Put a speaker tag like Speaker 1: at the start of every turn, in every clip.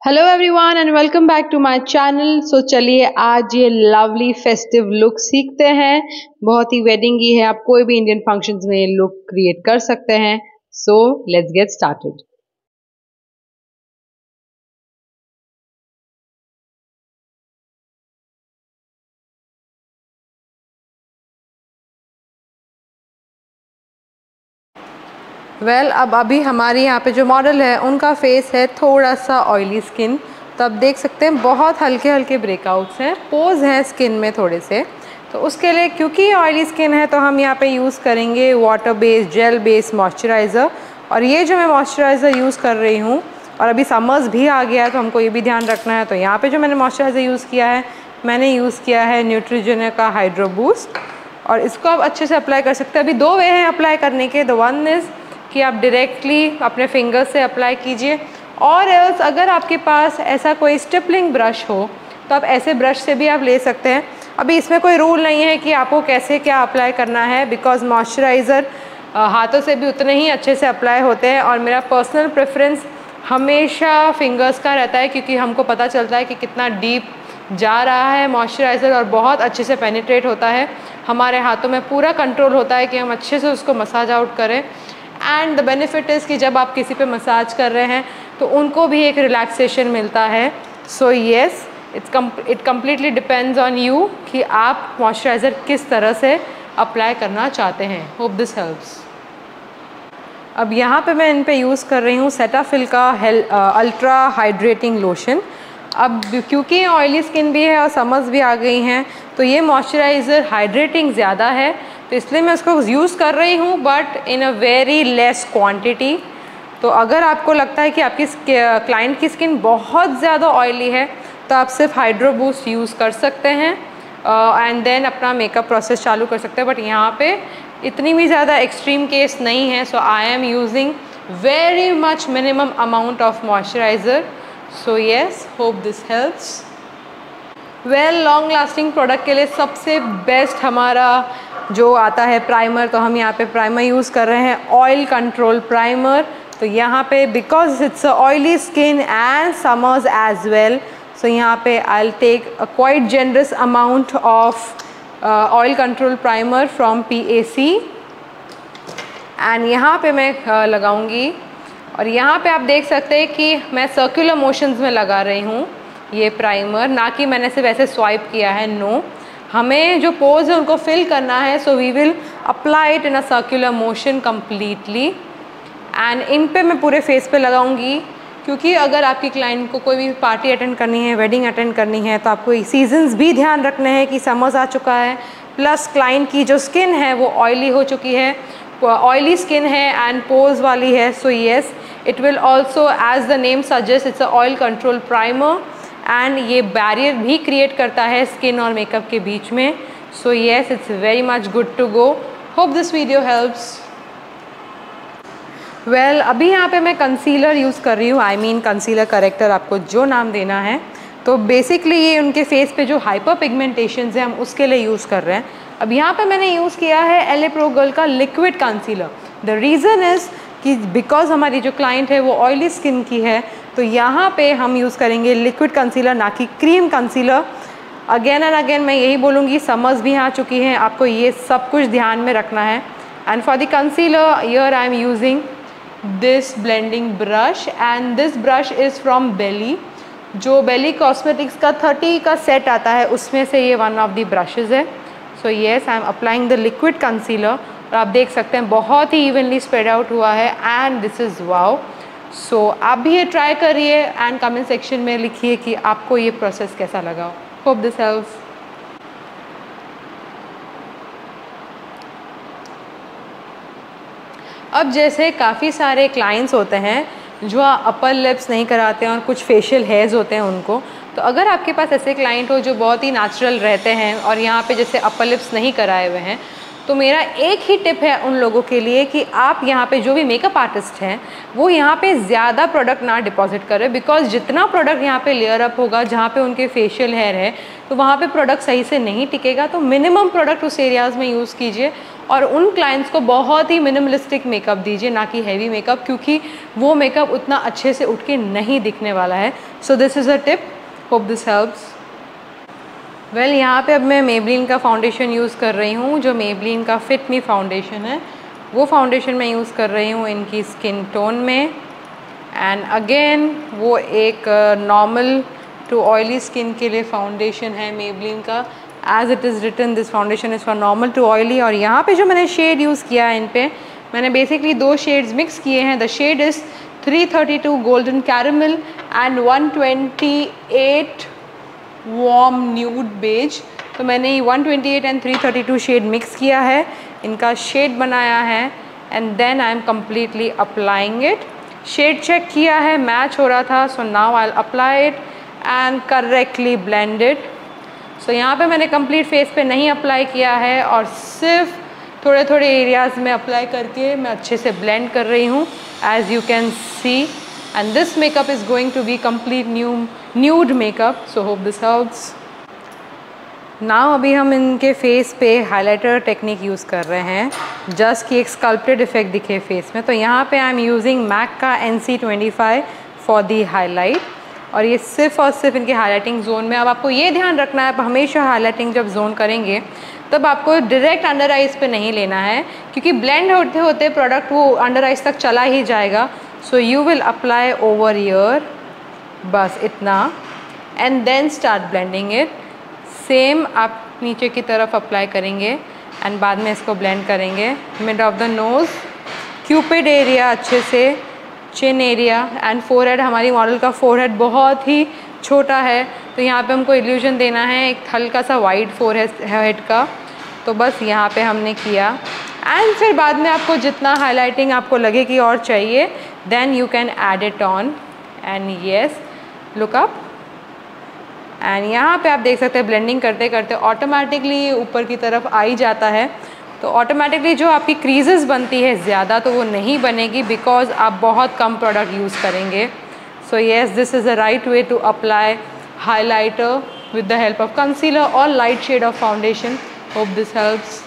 Speaker 1: Hello everyone and welcome back to my channel. So चलिए आज ये लवली फेस्टिव लुक सीखते हैं। बहुत ही वेडिंग की है, आप कोई भी इंडियन फंक्शंस में ये लुक क्रिएट कर सकते हैं। So let's get started. अब अभी हमारी यहाँ पे जो मॉडल है उनका फेस है थोड़ा सा ऑयली स्किन, तो आप देख सकते हैं बहुत हल्के हल्के ब्रेकआउट्स हैं, पोज हैं स्किन में थोड़े से। तो उसके लिए क्योंकि ऑयली स्किन है तो हम यहाँ पे यूज़ करेंगे water based gel based moisturiser. और ये जो मैं मॉइस्चराइज़र यूज़ कर रही हूँ, और अभी समर्स भी आ गया है तो हमको ये भी ध्यान रखना है। तो यहाँ पे जो मैंने मॉइस्चराइज़र यूज़ किया है, मैंने यूज़ किया है न्यूट्रिजेना का हाइड्रो बूस्ट, और इसको आप अच्छे से अप्लाई कर सकते हैं। अभी दो वे हैं अप्लाई करने के। द वन इज़ कि आप डायरेक्टली अपने फिंगर से अप्लाई कीजिए, और एल्स अगर आपके पास ऐसा कोई स्टिपलिंग ब्रश हो तो आप ऐसे ब्रश से भी आप ले सकते हैं। अभी इसमें कोई रूल नहीं है कि आपको कैसे क्या अप्लाई करना है, बिकॉज मॉइस्चराइज़र हाथों से भी उतने ही अच्छे से अप्लाई होते हैं। और मेरा पर्सनल प्रेफरेंस हमेशा फिंगर्स का रहता है, क्योंकि हमको पता चलता है कि कितना डीप जा रहा है मॉइस्चराइज़र और बहुत अच्छे से पेनिट्रेट होता है। हमारे हाथों में पूरा कंट्रोल होता है कि हम अच्छे से उसको मसाज आउट करें। एंड द बेनिफिट इज़ कि जब आप किसी पे मसाज कर रहे हैं तो उनको भी एक रिलैक्सेशन मिलता है। So yes, it completely depends on you कि आप मॉइस्चराइज़र किस तरह से अप्लाई करना चाहते हैं। Hope this helps. अब यहाँ पे मैं इन पे यूज़ कर रही हूँ सेटाफिल का अल्ट्रा हाइड्रेटिंग लोशन। अब क्योंकि ऑयली स्किन भी है और समर्स भी आ गई हैं, तो ये मॉइस्चराइज़र हाइड्रेटिंग ज़्यादा है, तो इसलिए मैं इसको यूज़ कर रही हूँ, but in a very less quantity. तो अगर आपको लगता है कि आपकी क्लाइंट की स्किन बहुत ज़्यादा ऑयली है तो आप सिर्फ हाइड्रो बूस्ट यूज़ कर सकते हैं एंड देन अपना मेकअप प्रोसेस चालू कर सकते हैं। बट यहाँ पे इतनी भी ज़्यादा एक्सट्रीम केस नहीं है, so I am using very much minimum amount of moisturiser. So yes, hope this helps. Long lasting product के लिए सबसे बेस्ट हमारा जो आता है प्राइमर, तो हम यहाँ पे प्राइमर यूज़ कर रहे हैं, ऑयल कंट्रोल प्राइमर। तो यहाँ पे because it's a oily skin and summers as well, so यहाँ पे I will take a quite generous amount of oil control primer from PAC and यहाँ पे मैं लगाऊंगी। और यहाँ पे आप देख सकते हैं कि मैं सर्कुलर मोशंस में लगा रही हूँ ये प्राइमर, ना कि मैंने सिर्फ ऐसे स्वाइप किया है। नो, हमें जो पोज है उनको फिल करना है, so we will apply it in a circular motion completely. And in पे मैं पूरे फेस पे लगाऊंगी, क्योंकि अगर आपकी क्लाइंट को कोई भी पार्टी अटेंड करनी है, वेडिंग अटेंड करनी है, तो आपको सीजन्स भी ध्यान रखने हैं कि समर्स आ चुका है, प्लस क्लाइंट की जो स्किन है वो ऑयली हो चुकी है, ऑयली स्किन है एंड पोज वाली है। So yes, it will also as the name suggest it's a oil control primer, and ये बैरियर भी क्रिएट करता है स्किन और मेकअप के बीच में। So yes, it's very much good to go. Hope this video helps. अभी यहाँ पे मैं कंसीलर यूज़ कर रही हूँ, आई मीन कंसीलर करेक्टर, आपको जो नाम देना है। तो बेसिकली ये उनके फेस पे जो हाइपर पिगमेंटेशन है हम उसके लिए यूज़ कर रहे हैं। अब यहाँ पे मैंने यूज़ किया है LA Pro Girl का liquid concealer. The reason is कि बिकॉज हमारी जो क्लाइंट है वो ऑयली स्किन की है, तो यहाँ पे हम यूज़ करेंगे लिक्विड कंसीलर, ना कि cream concealer. Again and again मैं यही बोलूँगी, समर्स भी आ चुकी हैं, आपको ये सब कुछ ध्यान में रखना है। And for the concealer here I am using this blending brush, and this brush is from Bailey. जो बेली कॉस्मेटिक्स का 30 का सेट आता है उसमें से ये वन ऑफ द ब्रशेज़ है। So yes, I am applying the liquid concealer, और आप देख सकते हैं बहुत ही इवनली स्प्रेड आउट हुआ है, एंड दिस इज़ वाओ। सो आप भी ये ट्राई करिए एंड कमेंट सेक्शन में लिखिए कि आपको ये प्रोसेस कैसा लगा। Hope this helps. अब जैसे काफ़ी सारे क्लाइंट्स होते हैं जो अपर लिप्स नहीं कराते हैं और कुछ फेशियल हेयर्स होते हैं उनको, तो अगर आपके पास ऐसे क्लाइंट हो जो बहुत ही नेचुरल रहते हैं और यहाँ पे जैसे अपर लिप्स नहीं कराए हुए हैं, तो मेरा एक ही टिप है उन लोगों के लिए कि आप यहाँ पे जो भी मेकअप आर्टिस्ट हैं वो यहाँ पे ज़्यादा प्रोडक्ट ना डिपॉजिट करें, बिकॉज जितना प्रोडक्ट यहाँ पे लेयर अप होगा जहाँ पे उनके फेशियल हेयर है तो वहाँ पे प्रोडक्ट सही से नहीं टिकेगा। तो मिनिमम प्रोडक्ट उस एरियाज़ में यूज़ कीजिए और उन क्लाइंट्स को बहुत ही मिनिमलिस्टिक मेकअप दीजिए, ना कि हैवी मेकअप, क्योंकि वो मेकअप उतना अच्छे से उठ के नहीं दिखने वाला है। So this is a tip, hope this helps. Well यहाँ पे अब मैं मेबलिन का फाउंडेशन यूज़ कर रही हूँ, जो मेबलिन का फिट मी फाउंडेशन है वो फाउंडेशन मैं यूज़ कर रही हूँ इनकी स्किन टोन में। एंड अगेन वो एक नॉर्मल टू ऑयली स्किन के लिए फाउंडेशन है मेबलिन का। As it is written this foundation is for normal to oily. और यहाँ पे जो मैंने शेड यूज़ किया है इन पे, मैंने बेसिकली 2 शेड्स मिक्स किए हैं। The shade is 332 golden caramel and 128 warm nude beige. तो मैंने 128 एंड 332 शेड मिक्स किया है, इनका शेड बनाया है and then I am completely applying it. Shade check किया है, मैच हो रहा था, so now I will apply it and correctly blend it. सो यहाँ पे मैंने कंप्लीट फेस पे नहीं अप्लाई किया है और सिर्फ थोड़े थोड़े एरियाज़ में अप्लाई करके मैं अच्छे से ब्लेंड कर रही हूँ, as you can see. And this makeup is going to be complete nude makeup, so hope this helps. Now अभी हम इनके फेस पे हाइलाइटर टेक्निक यूज़ कर रहे हैं, जस्ट कि एक स्कल्प्टेड इफेक्ट दिखे फेस में। तो यहाँ पे आई एम यूजिंग मैक का NC25 फॉर दी हाईलाइट, और ये सिर्फ और सिर्फ इनके हाईलाइटिंग जोन में। अब आपको ये ध्यान रखना है, आप हमेशा हाईलाइटिंग जब जोन करेंगे तब आपको डायरेक्ट अंडर आइज़ पे नहीं लेना है, क्योंकि ब्लेंड होते होते प्रोडक्ट वो अंडर आइज़ तक चला ही जाएगा। So you will apply over ear, बस इतना, and then start blending it. Same आप नीचे की तरफ अप्लाई करेंगे एंड बाद में इसको ब्लेंड करेंगे। Mid of the nose, Cupid area अच्छे से, चिन एरिया एंड फोरहेड। हमारी मॉडल का फोरहेड बहुत ही छोटा है, तो यहाँ पे हमको इल्यूजन देना है एक हल्का सा वाइड फोरहेड का। तो बस यहाँ पे हमने किया एंड फिर बाद में आपको जितना हाईलाइटिंग आपको लगे कि और चाहिए, then you can add it on and yes, look up. एंड यहाँ पे आप देख सकते हैं ब्लेंडिंग करते करते ऑटोमेटिकली ऊपर की तरफ आ ही जाता है। तो ऑटोमेटिकली जो आपकी क्रीजेस बनती है ज़्यादा, तो वो नहीं बनेगी, बिकॉज आप बहुत कम प्रोडक्ट यूज़ करेंगे। So yes, this is the right way to apply highlighter with the help of concealer और light shade of foundation. Hope this helps.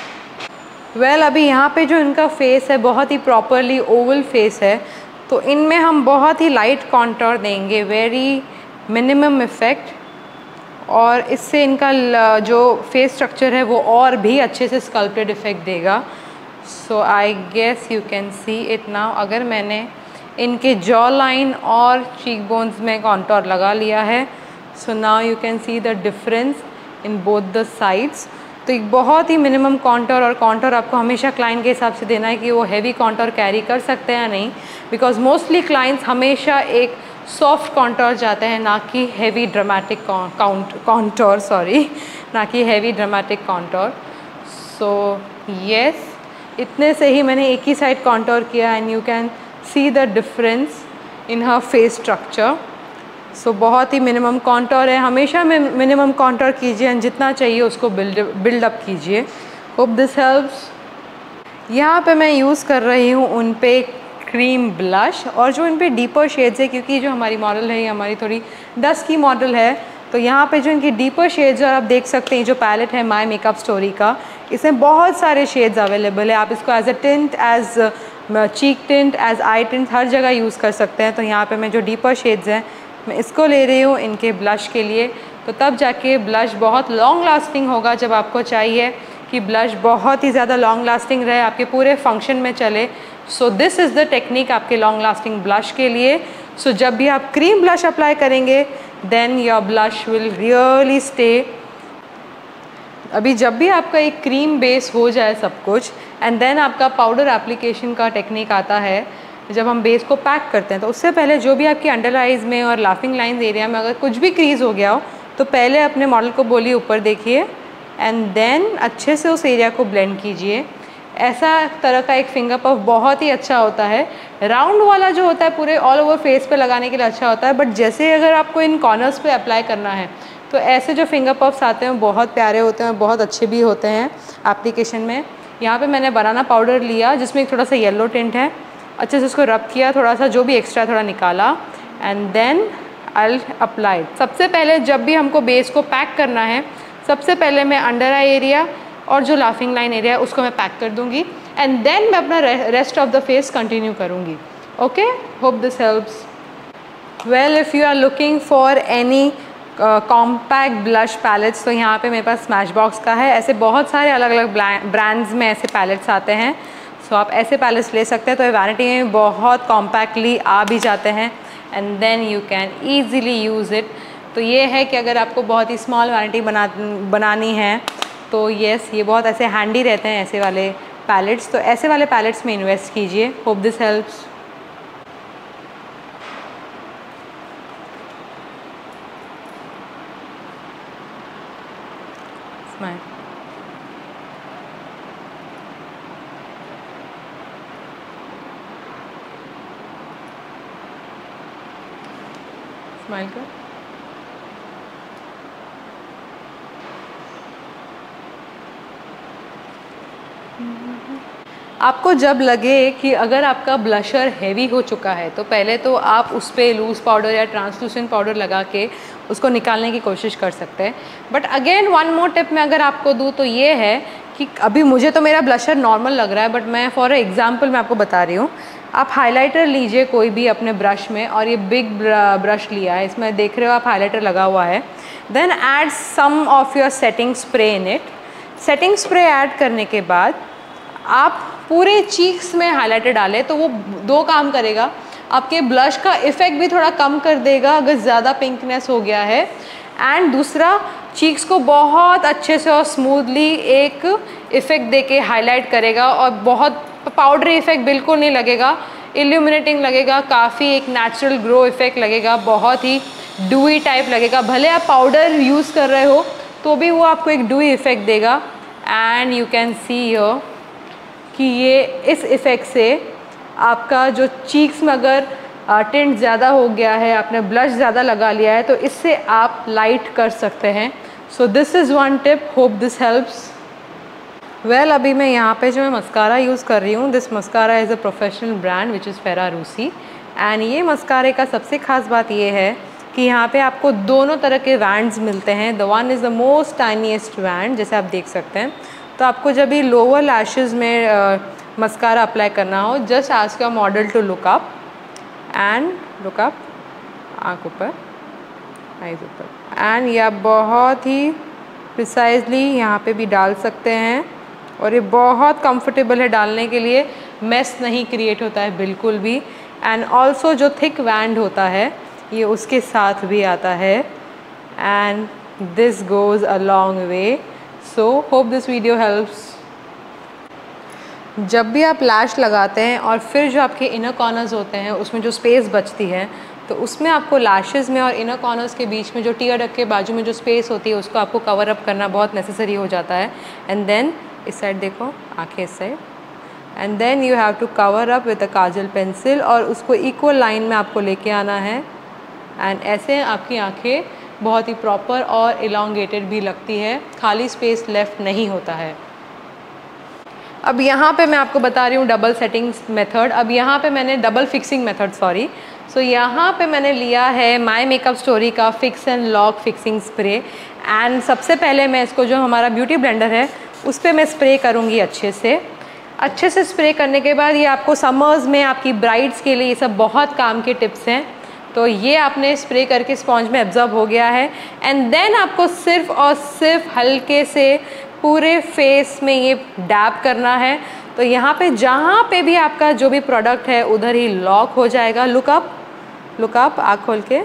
Speaker 1: Well अभी यहाँ पे जो इनका फेस है बहुत ही प्रॉपरली ओवल फेस है, तो इनमें हम बहुत ही लाइट कॉन्टोर देंगे, वेरी मिनिमम इफ़ेक्ट, और इससे इनका जो फेस स्ट्रक्चर है वो और भी अच्छे से स्कल्प्टेड इफेक्ट देगा। So I guess you can see it now. अगर मैंने इनके जॉ लाइन और चीक बोन्स में कॉन्टोर लगा लिया है, so now you can see the difference in both the sides. तो एक बहुत ही मिनिमम कॉन्टोर, और कॉन्टोर आपको हमेशा क्लाइंट के हिसाब से देना है कि वो हैवी कॉन्टोर कैरी कर सकते हैं या नहीं, बिकॉज मोस्टली क्लाइंट्स हमेशा एक सॉफ्ट कॉन्टोर जाते हैं, ना कि हैवी ड्रामेटिक कॉन्टोर, सॉरी, ना कि heavy dramatic contour. So yes, इतने से ही मैंने एक ही साइड कॉन्टोर किया and you can see the difference in her face structure. So बहुत ही मिनिमम कॉन्टोर है, हमेशा मिनिमम कॉन्टोर कीजिए एंड जितना चाहिए उसको बिल्डअप कीजिए। Hope this helps. यहाँ पे मैं यूज़ कर रही हूँ उन पे क्रीम ब्लश, और जो इन पे डीपर शेड्स है, क्योंकि जो हमारी मॉडल है ये हमारी थोड़ी डस्की मॉडल है, तो यहाँ पे जो इनकी डीपर शेड्स है, आप देख सकते हैं जो पैलेट है माय मेकअप स्टोरी का, इसमें बहुत सारे शेड्स अवेलेबल है। आप इसको as a tint, as cheek tint, as eye tint, हर जगह यूज़ कर सकते हैं। तो यहाँ पे मैं जो डीपर शेड्स हैं मैं इसको ले रही हूँ इनके ब्लश के लिए, तो तब जाके ब्लश बहुत लॉन्ग लास्टिंग होगा। जब आपको चाहिए कि ब्लश बहुत ही ज़्यादा लॉन्ग लास्टिंग रहे, आपके पूरे फंक्शन में चले, so this is the technique आपके लॉन्ग लास्टिंग ब्लश के लिए। सो जब भी आप क्रीम ब्लश अप्लाई करेंगे, then your blush will really stay. अभी जब भी आपका एक क्रीम बेस हो जाए सब कुछ, एंड देन आपका पाउडर एप्लीकेशन का टेक्निक आता है, जब हम बेस को पैक करते हैं, तो उससे पहले जो भी आपकी अंडर आइज़ में और लाफिंग लाइंस एरिया में अगर कुछ भी क्रीज हो गया हो, तो पहले अपने मॉडल को बोलिए ऊपर देखिए एंड देन अच्छे से उस एरिया को ब्लेंड कीजिए। ऐसा तरह का एक फिंगर पफ बहुत ही अच्छा होता है। राउंड वाला जो होता है पूरे ऑल ओवर फेस पे लगाने के लिए अच्छा होता है, बट जैसे अगर आपको इन कॉर्नर्स पे अप्लाई करना है, तो ऐसे जो फिंगर पफ्स आते हैं बहुत प्यारे होते हैं, बहुत अच्छे भी होते हैं एप्लीकेशन में। यहाँ पे मैंने बनाना पाउडर लिया जिसमें एक थोड़ा सा येलो टिंट है, अच्छे से उसको रब किया, थोड़ा सा जो भी एक्स्ट्रा थोड़ा निकाला, एंड देन आई अप्लाई। सबसे पहले जब भी हमको बेस को पैक करना है, सबसे पहले मैं अंडर आई एरिया और जो लाफिंग लाइन एरिया है उसको मैं पैक कर दूँगी, एंड देन मैं अपना rest of the face continue करूँगी। Okay, hope this helps. Well, if you are looking for any compact blush palettes, तो यहाँ पे मेरे पास स्मैशबॉक्स का है। ऐसे बहुत सारे अलग अलग ब्रांड्स में ऐसे पैलेट्स आते हैं, सो आप ऐसे पैलेट्स ले सकते हैं। तो ये वैनिटी में बहुत कॉम्पैक्टली आ भी जाते हैं, and then you can easily use it. तो ये है कि अगर आपको बहुत ही स्मॉल वैनिटी बनानी है तो येस, ये बहुत ऐसे हैंडी रहते हैं ऐसे वाले पैलेट्स। तो ऐसे वाले पैलेट्स में इन्वेस्ट कीजिए। Hope this helps. Smile. Smile कर। आपको जब लगे कि अगर आपका ब्लशर हैवी हो चुका है तो पहले तो आप उस पर लूज़ पाउडर या ट्रांसलूसेंट पाउडर लगा के उसको निकालने की कोशिश कर सकते हैं। But again one more tip मैं अगर आपको दूँ तो ये है कि अभी मुझे तो मेरा ब्लशर नॉर्मल लग रहा है, बट मैं फॉर एग्जांपल मैं आपको बता रही हूँ। आप हाइलाइटर लीजिए कोई भी अपने ब्रश में, और ये बिग ब्रश लिया है, इसमें देख रहे हो आप हाइलाइटर लगा हुआ है। Then add some of your setting spray in it. Setting spray add करने के बाद आप पूरे चीक्स में हाइलाइटर डालें तो वो दो काम करेगा। आपके ब्लश का इफ़ेक्ट भी थोड़ा कम कर देगा अगर ज़्यादा पिंकनेस हो गया है, एंड दूसरा चीक्स को बहुत अच्छे से और स्मूथली एक इफ़ेक्ट देके हाईलाइट करेगा, और बहुत पाउडरी इफ़ेक्ट बिल्कुल नहीं लगेगा, इल्यूमिनेटिंग लगेगा, काफ़ी एक नेचुरल ग्लो इफ़ेक्ट लगेगा, बहुत ही डूई टाइप लगेगा। भले आप पाउडर यूज़ कर रहे हो तो भी वो आपको एक डूई इफ़ेक्ट देगा। And you can see here कि ये इस इफ़ेक्ट से आपका जो चीक्स में अगर टिंट ज़्यादा हो गया है, आपने ब्लश ज़्यादा लगा लिया है, तो इससे आप लाइट कर सकते हैं। So this is one tip, hope this helps. Well, अभी मैं यहाँ पे जो मैं मस्कारा यूज़ कर रही हूँ, this mascara is a professional brand which is फेरारूसी। एंड ये मस्कारे का सबसे ख़ास बात ये है कि यहाँ पे आपको दोनों तरह के वैंड्स मिलते हैं। The one is the most tiniest wand, जैसे आप देख सकते हैं। तो आपको जब भी लोअर लैशेज़ में मस्कारा अप्लाई करना हो, just ask your model to look up and look up, आँख ऊपर, आइज़ ऊपर, एंड ये आप बहुत ही प्रिसाइजली यहाँ पे भी डाल सकते हैं, और ये बहुत कंफर्टेबल है डालने के लिए, मेस नहीं क्रिएट होता है बिल्कुल भी। एंड ऑल्सो जो थिक वैंड होता है ये उसके साथ भी आता है, and this goes a long way. So hope this video helps. जब भी आप लैश लगाते हैं और फिर जो आपके इनर कॉर्नर्स होते हैं उसमें जो स्पेस बचती है, तो उसमें आपको लैशेज़ में और इनर कॉर्नर्स के बीच में जो टीयर डक के बाजू में जो स्पेस होती है उसको आपको कवर अप करना बहुत नेसेसरी हो जाता है। एंड देन इस साइड देखो, आंखें इस side, and then you have to cover up with a kajal pencil, और उसको इक्वल लाइन में आपको लेके आना है। एंड ऐसे आपकी आंखें बहुत ही प्रॉपर और इलोंगेटेड भी लगती है, खाली स्पेस लेफ्ट नहीं होता है। अब यहाँ पे मैं आपको बता रही हूँ डबल सेटिंग मेथड। अब यहाँ पे मैंने double fixing method, sorry. So यहाँ पे मैंने लिया है माय मेकअप स्टोरी का fix and lock fixing spray. And सबसे पहले मैं इसको जो हमारा ब्यूटी ब्लेंडर है उस पर मैं स्प्रे करूँगी अच्छे से स्प्रे करने के बाद, ये आपको समर्स में आपकी ब्राइड्स के लिए ये सब बहुत काम के टिप्स हैं। तो ये आपने स्प्रे करके स्पॉन्ज में एब्जॉर्ब हो गया है, एंड देन आपको सिर्फ और सिर्फ हल्के से पूरे फेस में ये डैब करना है। तो यहाँ पे जहाँ पे भी आपका जो भी प्रोडक्ट है उधर ही लॉक हो जाएगा। लुक अप, आँख खोल के,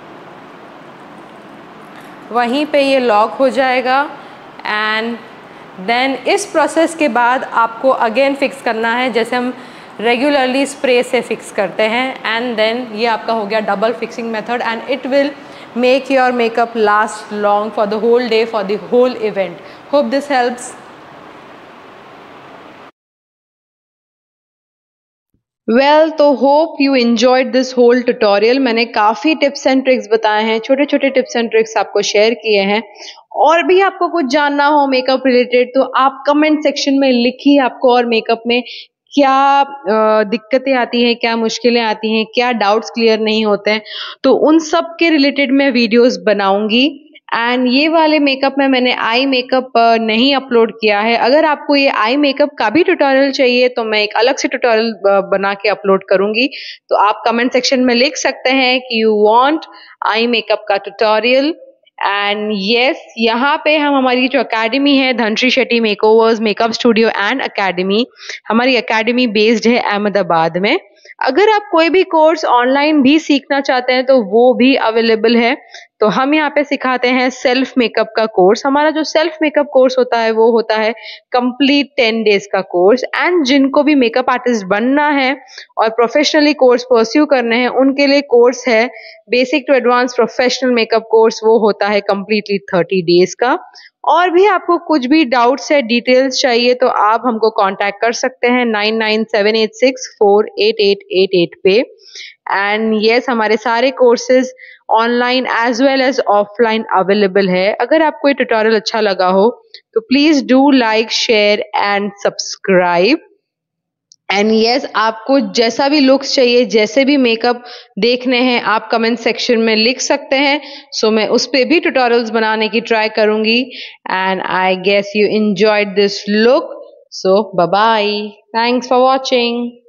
Speaker 1: वहीं पे ये लॉक हो जाएगा। एंड देन इस प्रोसेस के बाद आपको अगेन फिक्स करना है जैसे हम रेगुलरली स्प्रे से फिक्स करते हैं। एंड देन ये आपका हो गया double fixing method, and it will make your makeup last long for the whole day, for the whole event. Hope this helps. Well तो hope you enjoyed this whole tutorial. मैंने काफ़ी tips and tricks बताए हैं, छोटे छोटे tips and tricks आपको share किए हैं। और भी आपको कुछ जानना हो मेकअप रिलेटेड तो आप कमेंट सेक्शन में लिखिए आपको और मेकअप में क्या दिक्कतें आती हैं, क्या मुश्किलें आती हैं, क्या डाउट्स क्लियर नहीं होते हैं, तो उन सब के रिलेटेड मैं वीडियोस बनाऊंगी। एंड ये वाले मेकअप में मैंने आई मेकअप नहीं अपलोड किया है। अगर आपको ये आई मेकअप का भी ट्यूटोरियल चाहिए तो मैं एक अलग से ट्यूटोरियल बना के अपलोड करूंगी। तो आप कमेंट सेक्शन में लिख सकते हैं कि यू वांट आई मेकअप का ट्यूटोरियल। एंड यस, यहाँ पे हम हमारी जो एकेडमी है Dhanashree Shetty makeovers makeup studio and academy, हमारी एकेडमी बेस्ड है अहमदाबाद में। अगर आप कोई भी कोर्स ऑनलाइन भी सीखना चाहते हैं तो वो भी अवेलेबल है। तो हम यहाँ पे सिखाते हैं सेल्फ मेकअप का कोर्स। हमारा जो सेल्फ मेकअप कोर्स होता है वो होता है कंप्लीट 10 डेज का कोर्स। एंड जिनको भी मेकअप आर्टिस्ट बनना है और प्रोफेशनली कोर्स परस्यू करने हैं उनके लिए कोर्स है basic to advance professional makeup course. वो होता है कंप्लीटली 30 डेज का। और भी आपको कुछ भी डाउट्स है, डिटेल्स चाहिए तो आप हमको कांटेक्ट कर सकते हैं 9978648888 पे। एंड यस, हमारे सारे courses online as well as offline available है। अगर आपको ये ट्यूटोरियल अच्छा लगा हो तो please do like, share and subscribe. And yes, आपको जैसा भी लुक्स चाहिए, जैसे भी मेकअप देखने हैं, आप कमेंट सेक्शन में लिख सकते हैं। सो मैं उस पे भी ट्यूटोरियल्स बनाने की ट्राई करूंगी। And I guess you enjoyed this look. So bye bye, thanks for watching.